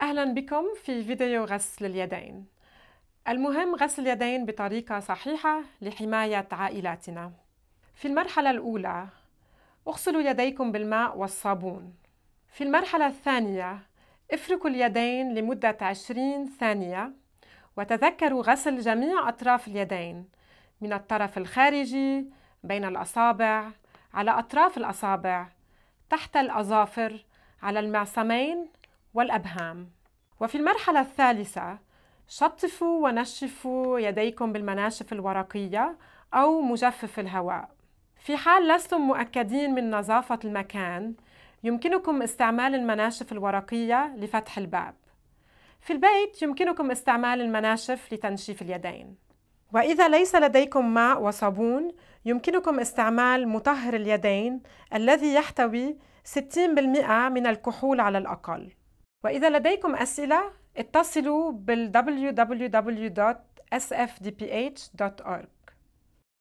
أهلاً بكم في فيديو غسل اليدين. المهم غسل اليدين بطريقة صحيحة لحماية عائلاتنا. في المرحلة الأولى اغسلوا يديكم بالماء والصابون. في المرحلة الثانية افركوا اليدين لمدة 20 ثانية، وتذكروا غسل جميع أطراف اليدين من الطرف الخارجي، بين الأصابع، على أطراف الأصابع، تحت الأظافر، على المعصمين والأبهام. وفي المرحلة الثالثة شطفوا ونشفوا يديكم بالمناشف الورقية أو مجفف الهواء. في حال لستم مؤكدين من نظافة المكان، يمكنكم استعمال المناشف الورقية لفتح الباب. في البيت يمكنكم استعمال المناشف لتنشيف اليدين. وإذا ليس لديكم ماء وصابون، يمكنكم استعمال مطهر اليدين الذي يحتوي 60% من الكحول على الأقل. وإذا لديكم أسئلة، اتصلوا بال www.sfdph.org.